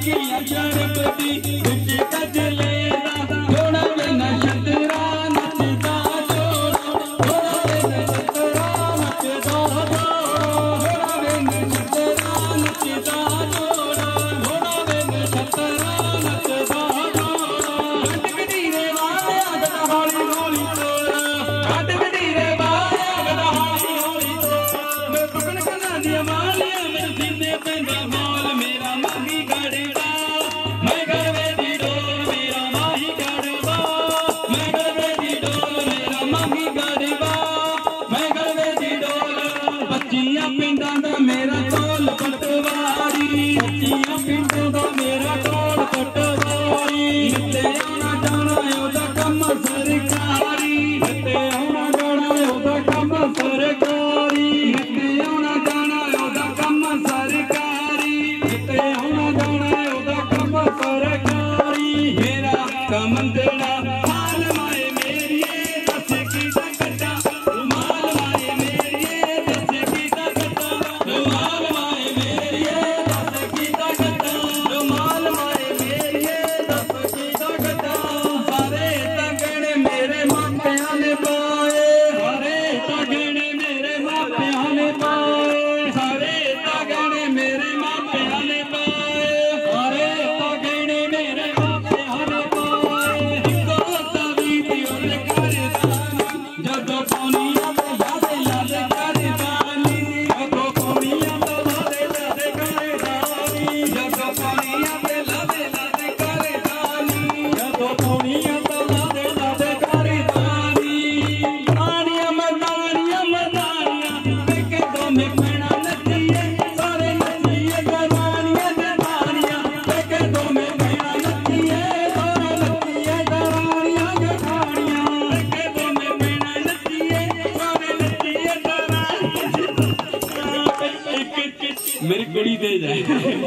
मेरी कुड़ी दे जाए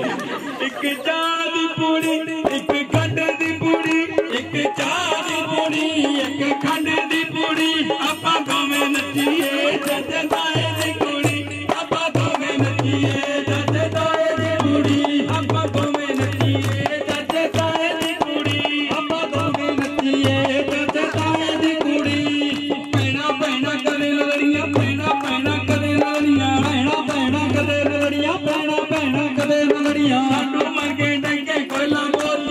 एक चाह दी पूड़ी एक खंड दी पूड़ी एक चाह दी पूड़ी एक खंड दी पूड़ी आपा दोवें नचीए जज ताए दी कुड़ी आपा दोवें नचीए जज ताए दी कुड़ी आपा दोवें नचीए जज ताए दी कुड़ी आपा दोवें नचीए जज ताए दी कुड़ी पैना पैना करे लड़ियां पैना पैना करे लड़ियां पैना पैना करे लड़ियां पैना पैना करे लड़ियां साडू मंगे डंगे कोयला बोल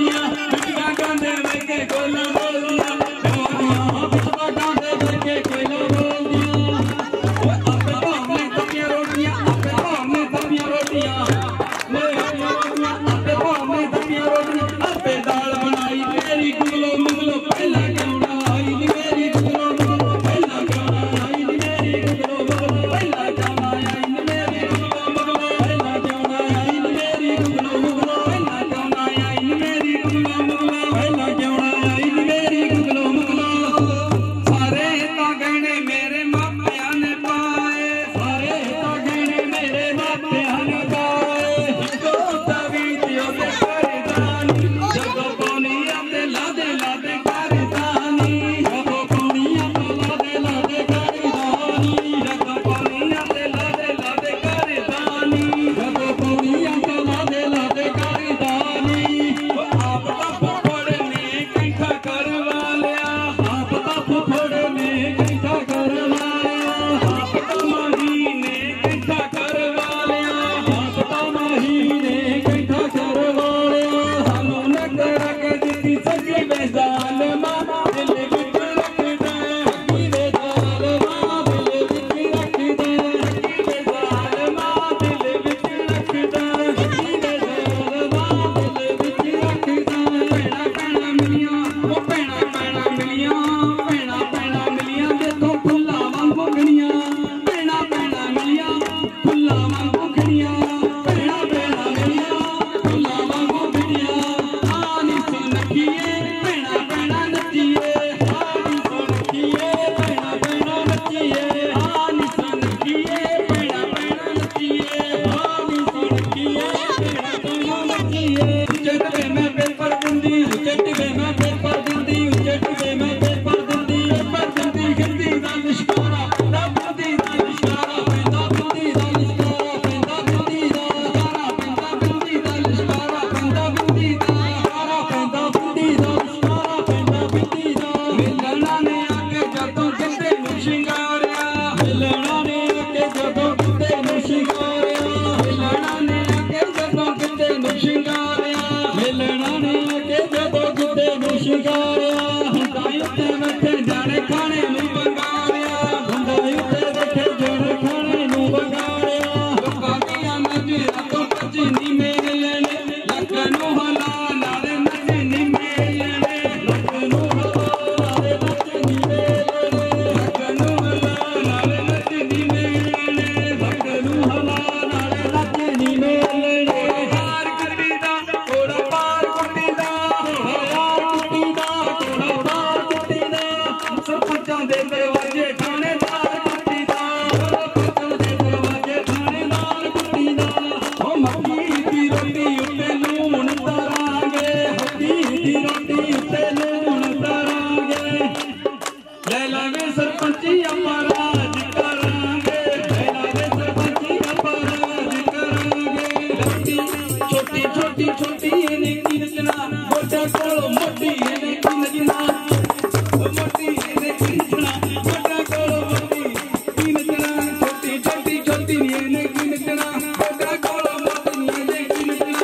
शिंगारिया हुंदा उत्ते बैठे जाने खाने नूं बंगारिया हुंदा उत्ते बैठे जाने खाने नूं बंगारिया लोकां दियां नज़रां तों बची नी मेरे ने लक नूं हला नाले नच नी मेरे ने लक नूं हला नाले नच नी मेरे ने लक नूं हला नाले नच नी मेरे ने लक नूं हला नाले नच नी मेरे ने हार कुट्टी दा कोड़ा पार कुट्टी दा हार कुट्टी दा कोड़ा पार कुट्टी दा सरपंचां दे दरवाजे थानेदार कुट्टी दा सरपंचां दे दरवाजे थानेदार कुट्टी दा ओ मक्की दी रोटी उत्ते लूण तरांगे मक्की दी रोटी उत्ते लूण तरांगे ले लावे सरपंची अपराध करांगे ले लावे सरपंची अपराध करांगे लट्टी छोटी छोटी छोटी इन्हें की नचना मोटा कोलो मोटी इन्हें की नचना मोटी इन्हें की नचना मोटा कोलो मोटी की नचना छोटी छोटी छोटी इन्हें की नचना मोटा कोलो मोटी इन्हें की नचना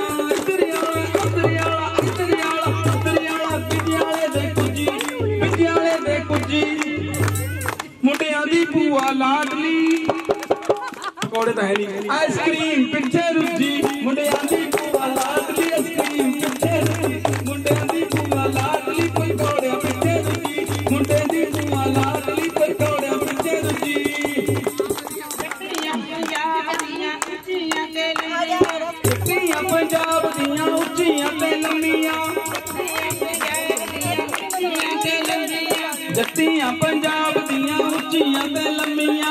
विद्याले दे कुजी मुंडियां दी भूआ लाडली पकौड़े तो है नहीं आइसक्रीम पिछे रुजी मुंडियां दी भूआ लाडली आइसक्रीम पिछे रुजी मुंडियां दी भूआ लाडली पकौड़े पिछे रुजी मुंडे दी भूआ लाडली पकौड़े पिछे रुजी जट्टियां पंजाब दियां उच्चियां ते लम्मियां जट्टियां पंजाब दियां उच्चियां ते लम्मियां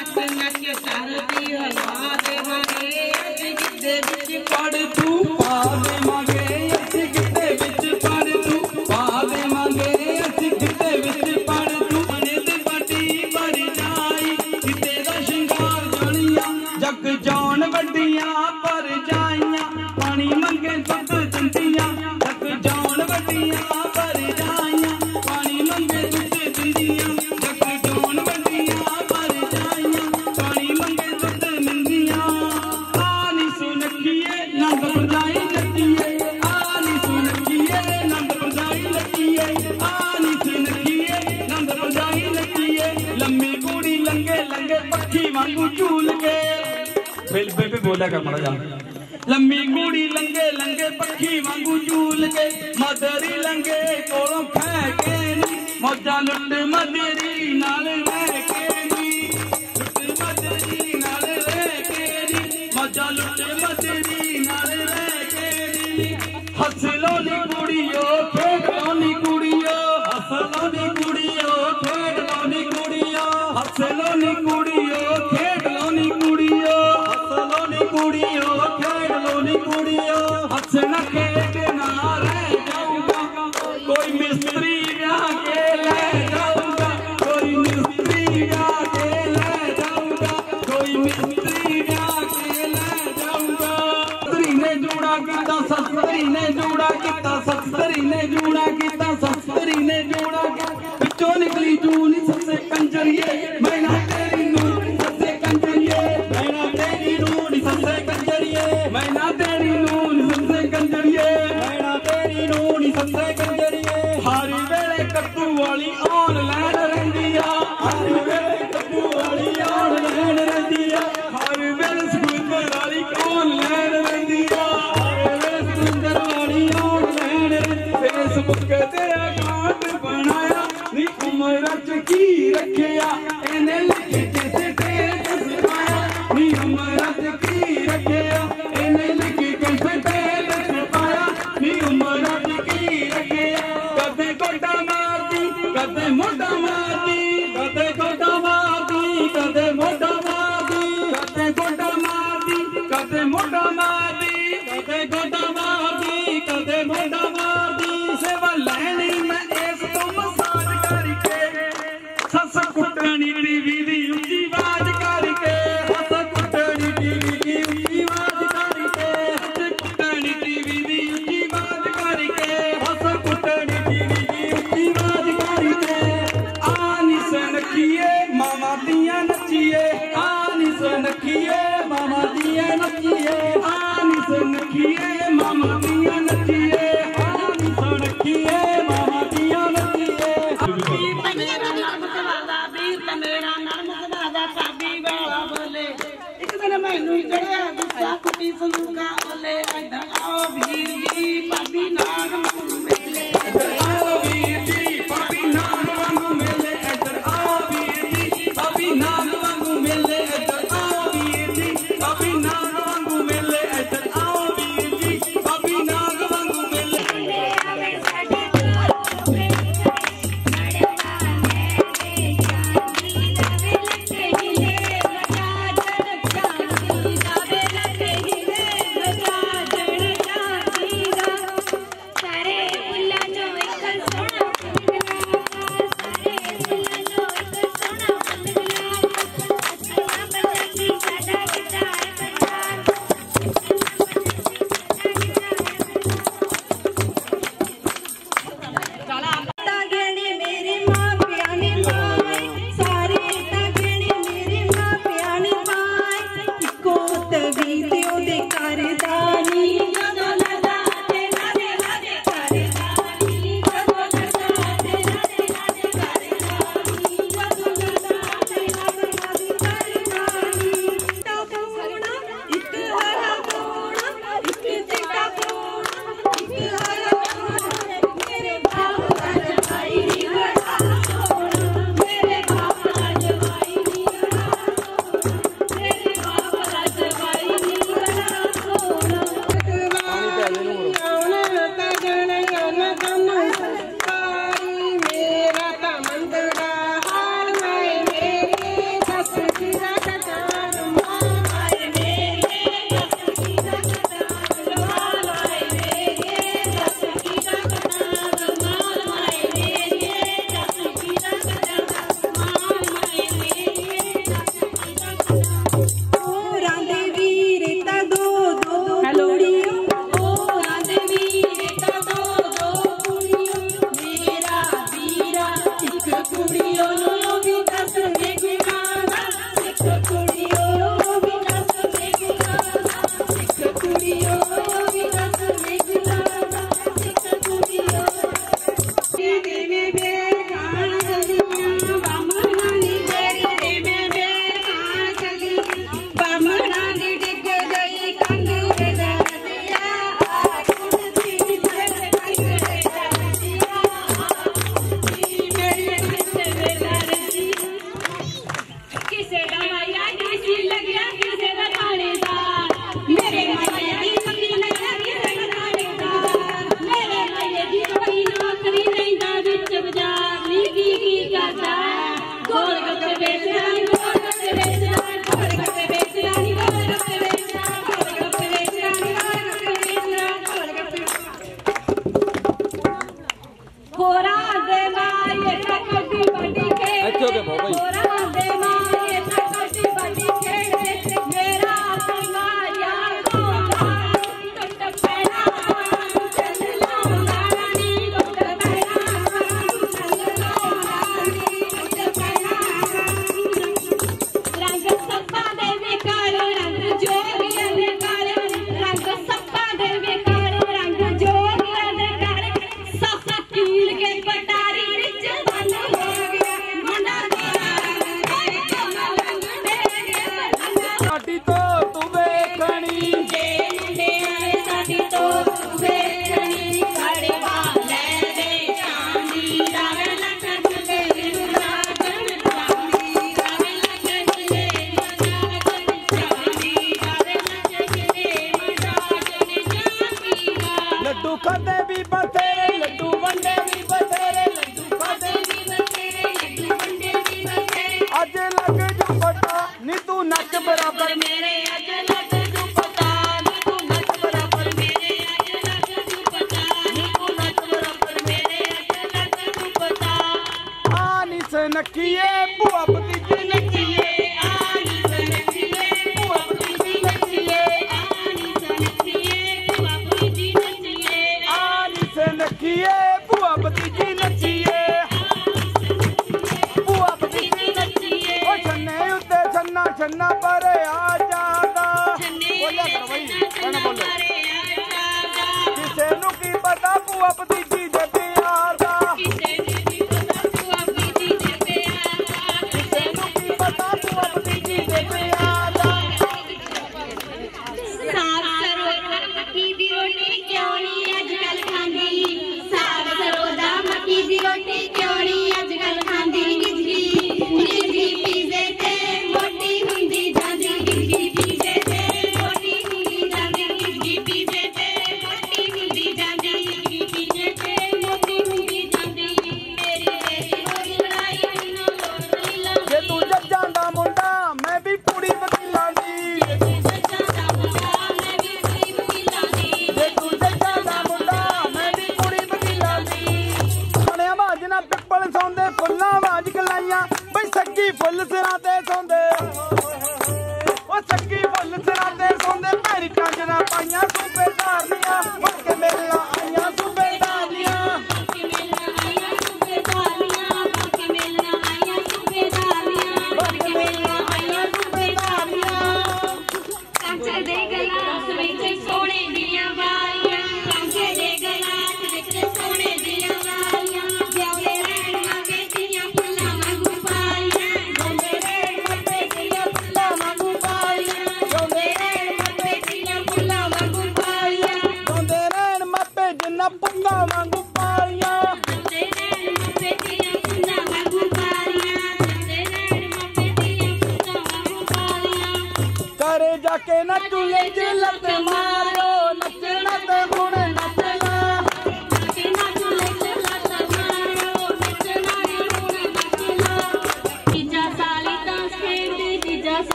पढ़ तू पा देवांगे असीं गिद्दे विच पढ़ तू पा देवांगे असीं गिद्दे विच पढ़ तू बने ते बाटी भर जाई गिद्दे दा शिंगार जानियां जग जान वड्डियां पर जाइयां पानी मंगे दुध दिंदियां जग जान वड्डियां पर जाइयां पानी मंगे दुध दिंदियां जग जान वड्डियां पर जाइयां पानी मंगे दुध दिंदियां आनी सुनखिए नंद परजाई लगिए आनी सुनखिए नंद परजाई लगिए आनी सुनखिए नंद परजाई लगिए लम्मी कुड़ी लंगे लंगे पक्षी वांगू झूल के बिल पे बोला कर मड़ा जा लम्मी कुड़ी लंगे लंगे पक्षी वांगू झूल के मदरी लंगे कोलों खै के मौजा लुट मदरी नाल रह के लुट मदरी नाल रह के मौजा लुट मदरी नाल रह के हंस लो नी कुड़ियो खेड लो नी कुड़ियो हंस लो नी कुड़ियो खेड लो नी कुड़ियो हंस लो नी कुड़ियो खेड लो नी कुड़ियो हंस लो नी कुड़ियो खेड लो नी कुड़ियो हंसना खेडना रह जाऊंगा कोई मिस्त्री ब्याह के ले जाऊंगा कोई मिस्त्री ब्याह के ले जाऊंगा कोई मिस्त्री ब्याह के ले जाऊंगा सस्तरी ने जूड़ा किता सस्तरी ने जूड़ा किता सस्तरी ने जूड़ा किता सस्तरी ने जूड़ा पिछों निकली जूनी सबसे कंजरिए मैं ना तेरी नूनी सबसे कंजरिए मैं ना तेरी नूनी सबसे कंजरिए मैं ना तेरी नूनी सबसे कंजरिए मैं ना तेरी नूनी सबसे कंजरिए हर वेले कट्टू वाली ऑनलाइन रहिंदिया हर वेले कट्टू वाली ऑनलाइन रहिंदिया हर वेले सुंदर वाली ऑनलाइन रहिंदिया हर वेले सुंदर वाली ऑनलाइन फेसबुक ते अकाउंट बनाया नी उम्र च की रखिया इन्हें लिखे कैसे स्टेटस पाया नी उम्र च की रखिया इन्हें लिखे कैसे स्टेटस पाया नी उम्र च की रखिया कदे गोटा मारदी कदे मोटा मारदी कदे गोटा मारदी कदे मोटा मारदी कदे गोटा मारदी कदे मोटा मारदी कदे गोटा मारदी कदे मोटा मारदी सेवा लैनी मैं इस तो मसाज करके सस कुटनी टीवी दी उच्ची आवाज करके सस कुटनी टीवी दी उच्ची आवाज करके सस कुटनी टीवी दी उच्ची आवाज करके सस कुटनी टीवी दी उच्ची आवाज करके आनी सनखिए मामा दियां नचिए आनी सनखिए मामा दियां नचिए आनी सनखिए मामा दियां नचिए आनी सनखिए मामा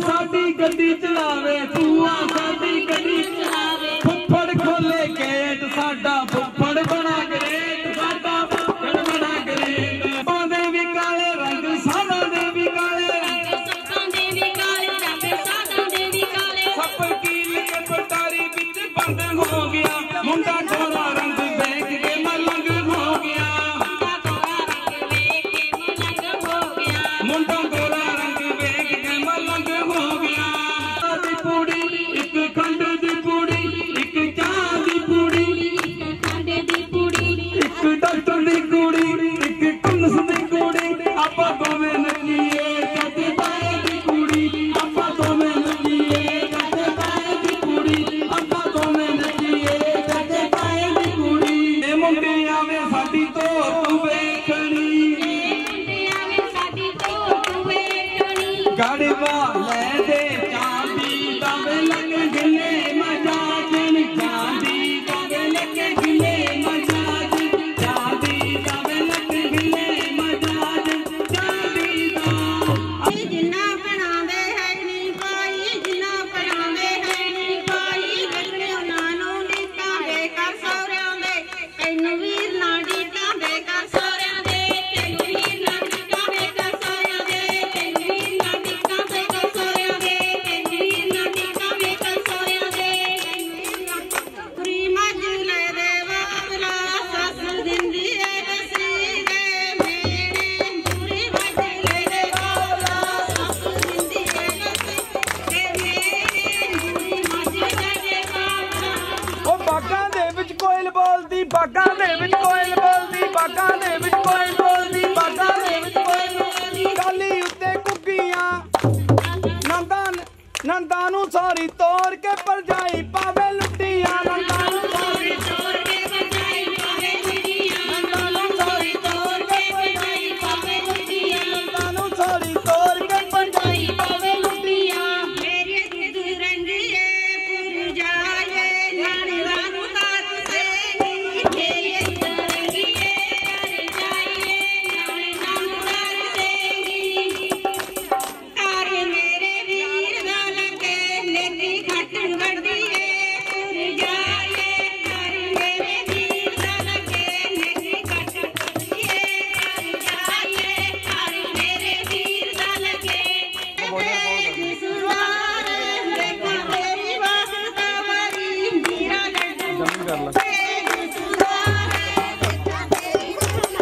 साडी गड्डी चलावे, भूआ साडी गड्डी चलावे। फुफड़ खोले गेट साडा फुफड़ बना ग्रेट, साडा फुफड़ बना ग्रेट। पांदे भी काले रंग सादा दे भी काले रंग, सप्पां दे भी काले रंग सादा दे भी काले। सप कील के पटारी विच बंद हो गया, मुंडा गोरा रंग देख के मलंग हो गया। मुंडा गोरा रंग देख के मलंग हो गया। दी पूड़ी एक खंड दी पूड़ी, एक चाह दी पूड़ी, एक खंड दी पूड़ी, एक डॉक्टर दी कुड़ी, एक कुंस दी कुड़ी। आपा दोवें नचीए कदे पाए दी कुड़ी, आपा दोवें नचीए कदे पाए दी कुड़ी, आपा दोवें नचीए कदे पाए दी कुड़ी। ए मुंडे आवे साडी धोत वेखणी, गड़वा ले दे चांदी दवे लग गिले मजाजन, चांदी दवे लग गिले मजाजन, चांदी दवे लग गिले मजाजन, चांदी दा। जिन्ना पढ़ावे है नी पाई, जिन्ना पढ़ावे है नी पाई, गलने उन्हां नीता बेकार सौरियां दे, तैनू वीर ना नीता बेकार सौरियां दे, तैनू वीर ना नीता बेकार सौरियां दे, तैनू वीर ना नीता बेकार सौरियां दे, तैनू वीर ना नीता बेकार सौरियां दे। पूरी मज ले दे बाबला सस दिंदी है दसरी दे मेरे, पूरी मज ले दे बाबला सस दिंदी है दसरी दे मेरे, पूरी मज ले दे बाबला। ओ बागां दे विच कोयल बोलदी, बागां दे विच कोयल बोलदी, बागां दे विच कोयल बोलदी, बागां दे विच कोयल बोलदी। काली उत्ते कुग्गियां नंदा नूं सारी तोड़ के परजाई पावे लुटियां, नंदा नूं सारी तोड़ के बजाई पावे लुटियां, नंदा नूं सारी तोड़ के बजाई पावे लुटियां, नंदा नूं सारी तोड़ के परजाई पावे लुटियां। मेरी दूध रंगिए पुर जाए नानी रानू तार से, मेरी दूध रंगिए पुर जाए नानी रानू तार से। तारे मेरे वीर दा लगे नेती घट वड़दी है पुर जाए, तारे मेरे वीर दा लगे नेती घट वड़दी है पुर जाए, तारे मेरे वीर दा लगे। सुवार देखो तेरी वास्ता वारी मीरा लड्डू, सुवार देखो तेरी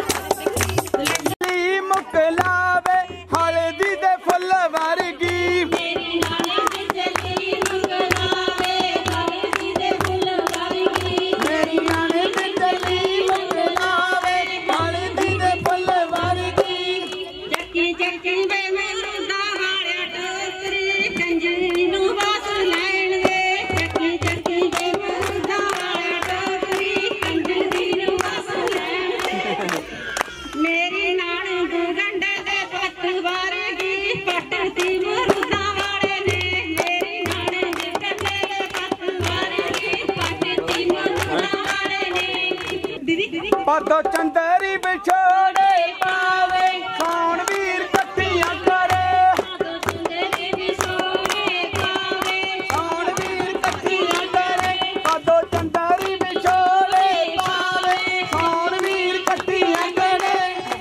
ली मुकलावे हल्दी दे फुल वर्गी, मेरी नाले बिजली मुगलावे हल्दी दे फुल वर्गी, मेरी नाने बिजली मुकलावे हल्दी दे फुल वर्गी। जक्की जक्की बे मुर्दा वाले टोकरी कंजरी नू वास लैण दे, जक्की जक्की बे मुर्दा वाले टोकरी कंजरी नू वास लैण दे। मेरी नान गुगंडे दे पत्त वर्गी पटती मुर्दा वाले ने, मेरी नान गुगंडे दे पत्त वर्गी पटती मुर्दा वाले ने। दीदी पदो चंदरी बिछोड़े पावे सौण वीर कट्ठियां करे, साधो सुंदरी भी सोने पावे, सौण वीर कट्ठियां करे। पदो चंदरी बिछोड़े पावे सौण वीर कट्ठियां करे।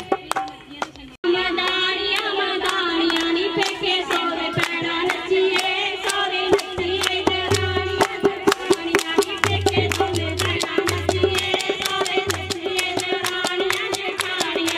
मदानियां मदानियां नी पेके सौरे पैड़ा नचिए, सौरे नचिए दरानियां दरानियां नी पेके सौरे पैड़ा नचिए, सौरे नचिए दरानियां जेठानियां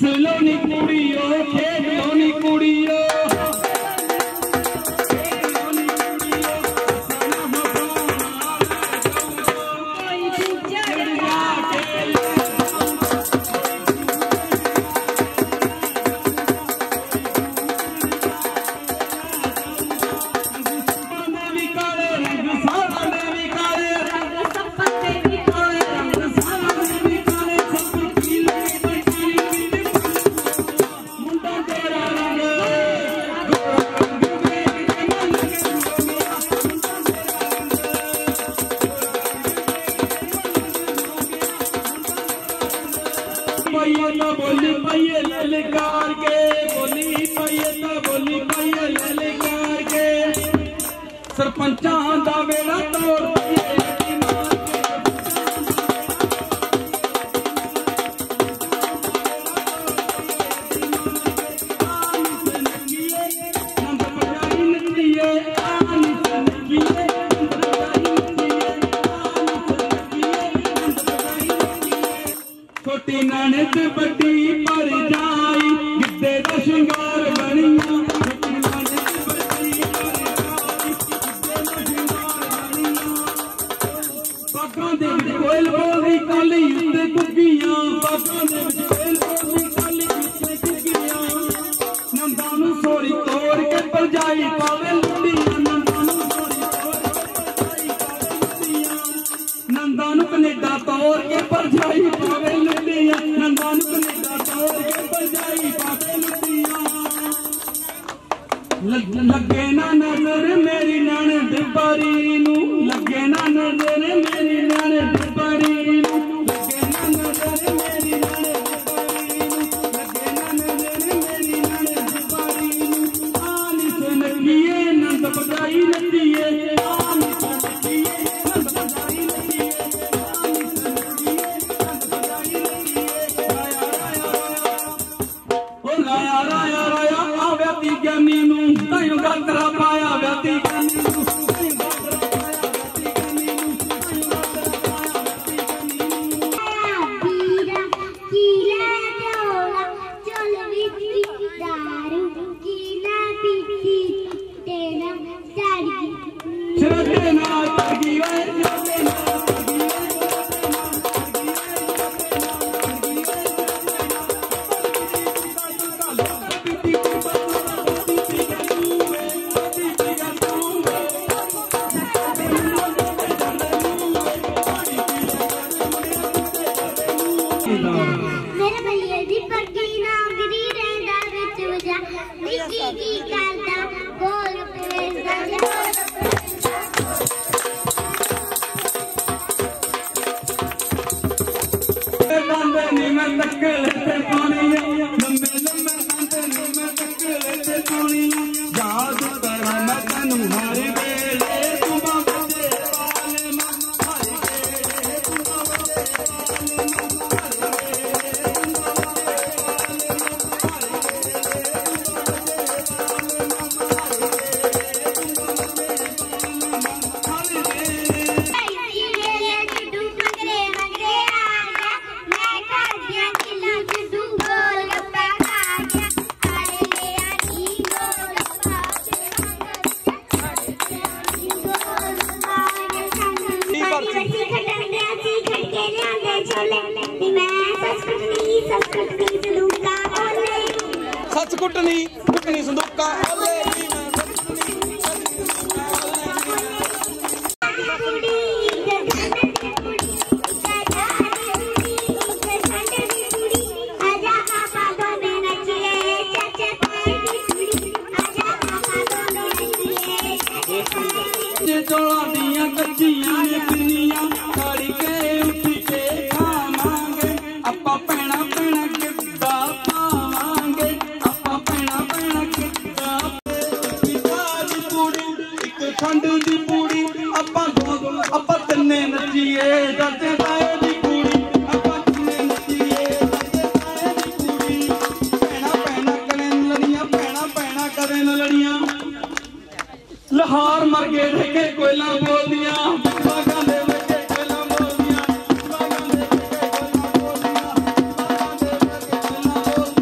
सलोनी कुड़ियो खेलोनी कुड़ियो बोली पाइए ललकार के बोली पाइए ना बोली पाइए ललकार के सरपंचा दा वेड़ा तोड़ छोटी ननद बड़ी पर जाई गिद्दे दा श्रृंगार बनिया छोटी ननद बड़ी पर जाई गिद्दे दा श्रृंगार बनिया बागां दे विच कोयल बोलदी काली उत्ते कुगियां बागां दे विच कोयल बोलदी काली उत्ते कुगियां नंदा नूं सोरी तोड़ के परजाई पावे लुंडियां नंदा नूं सोरी तोड़ के परजाई पावे लुंडियां नंदा नूं कनेडा तोड़ के परजाई पावे नंदान कनेडा तोड़ के परजाई पावे लुटियां लगे ना नजर मेरी ननद बारी नू लगे ना नजर मेरी ननद बारी नू लगे ना नजर मेरी ननद बारी नू लगे ना नजर मेरी ननद बारी नू आनी सुन किए नंद बजाई लतिए आनी सुन किए नंद बजाई लतिए आनी सुन किए नंद बजाई लतिए राया राया राया आव्या ती ज्ञानी नू तायो गातरा पाया व्याती ज्ञानी नू तायो गातरा पाया व्याती ज्ञानी नू तायो गातरा पाया व्याती ज्ञानी नू बीरा कीला जोला चल विची दारू कीला पीती तेना साड़ी चलते ना तगी वे चलते ना मेरे भैया दी पक्की नौकरी रहंदा विच वजा विकी की करदा गोल पेवेंदा बांधे नी मैं तकल ते पानी लम्बे लम्बे बांधे नी मैं तकल ते पानी याद करा मैं तैनू हर वेले तू बाबे वाले मन हर वेले तू बाबे वाले मन हर सच कुटनी कुटनी संदूका चौला दियां कच्चियां ने पिनियां खाड़ी के उठ के खावांगे अपा पैना पैना किदा पावांगे अपा पैना पैना किदा पिताजी पूड़ी एक खंड दी पूड़ी अपा तन्ने नचिए दाते ताए दी पूड़ी अपा तन्ने नचिए दाते ताए दी पूड़ी पैना पैना करें लड़ियां पैना पैना करें लड़ियां लाहौर मर गए देखे कोयला बोल दिया बागां दे लगे कोयला बोल दिया बागां दे लगे कोयला बोल दिया बागां दे लगे कोयला बोल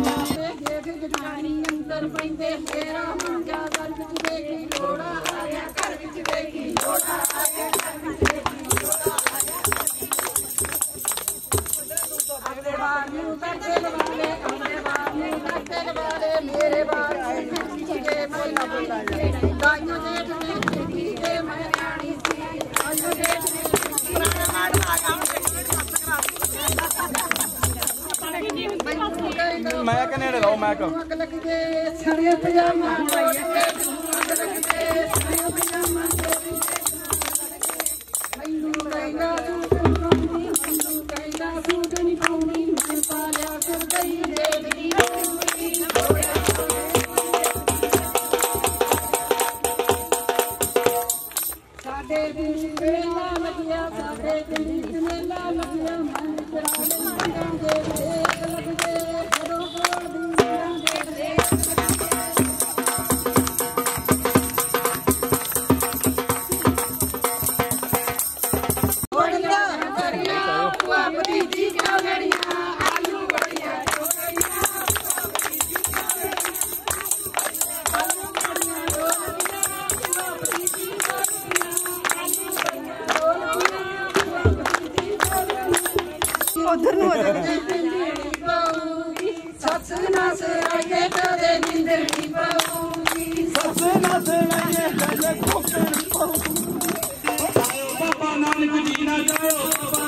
ਮੈਕ ਸੜੇ ਪਜਾਮਾ ਅੱਗ ਲੱਗਦੇ ਸੜੇ ਪਜਾਮਾ ਮੈਨੂੰ ਕਹਿੰਦਾ ਸੂਟ ਨਹੀਂ ਪਾਉਣੀ ਮੈਂ ਪਾ ਲਿਆ ਕਰਦਈ ਦੇਵੀ ਸਾਡੇ ਦਿਨ ਮੇਲਾ ਲੱਗਿਆ ਸਾਡੇ ਦਿਨ ਮੇਲਾ ਲੱਗਿਆ ਮਨ ਚਰਾਲੇ ਦੇ ਲੱਗਦੇ ਜਦੋਂ ਕੋਲ ਦੇ ਉਧਰ ਨੂੰ ਸੱਸ ਨਾ ਸਰਾਏ ਕਦੇ ਨਿੰਦਰ ਨਹੀਂ ਪਾਉਗੀ ਸੱਸ ਨਾ ਸਰਾਏ ਕਦੇ ਕੋਕਰ ਪਾਉ ਬਾਬਾ ਨਾਨਕ ਜੀ ਨਾ ਜਾਓ